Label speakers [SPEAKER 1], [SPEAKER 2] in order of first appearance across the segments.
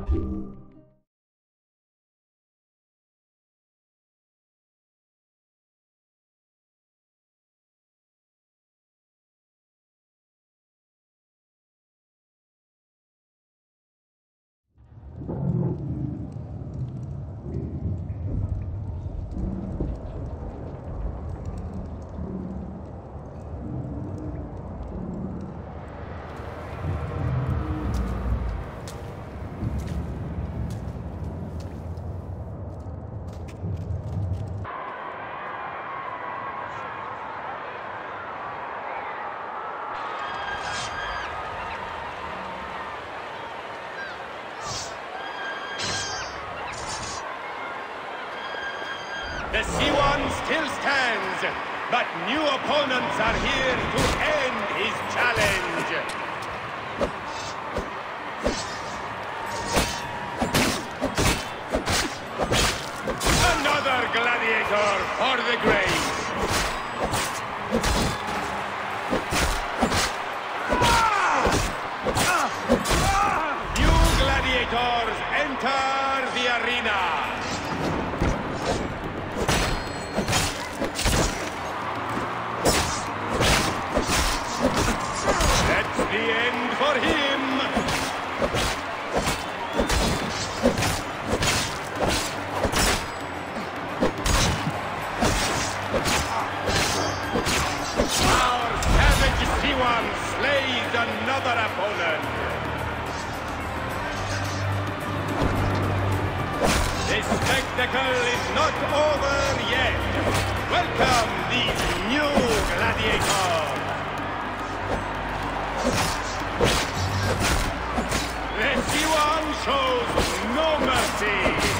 [SPEAKER 1] The C1 still stands, but new opponents are here to end his challenge. Another gladiator for the grave. New gladiators enter the arena. The end for him! Our savage C1 slays another opponent! This spectacle is not over yet! Welcome these new gladiators! The C1 shows no mercy!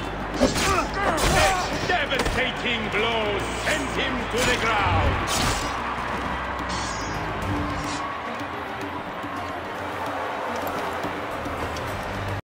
[SPEAKER 1] A devastating blow sent him to the ground!